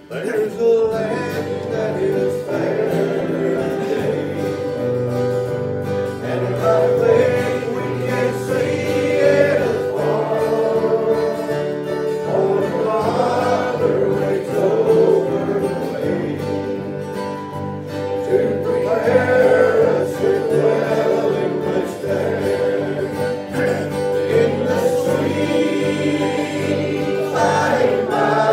There's a land that is fair today, and I think we can see it afar. Oh, the Father waits over the way to prepare us with dwelling place there. In the sweet by and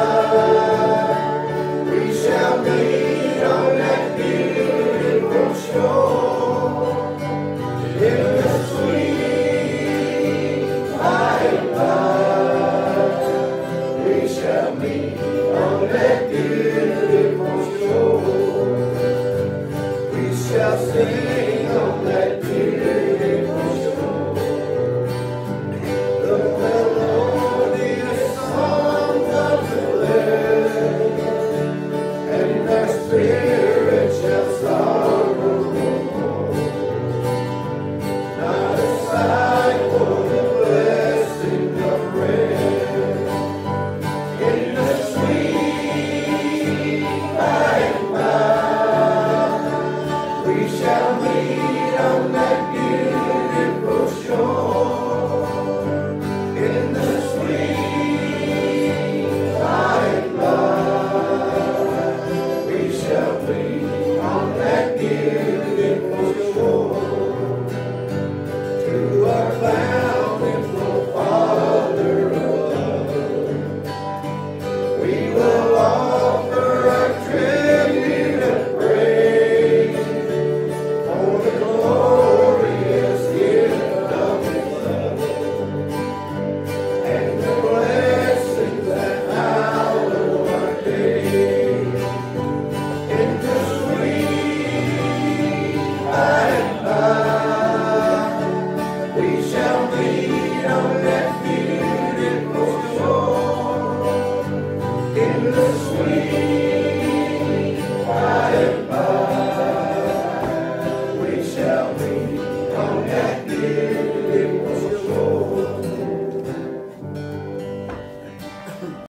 by, we shall meet on that beautiful shore. In the sweet by and by, we shall meet on that beautiful shore.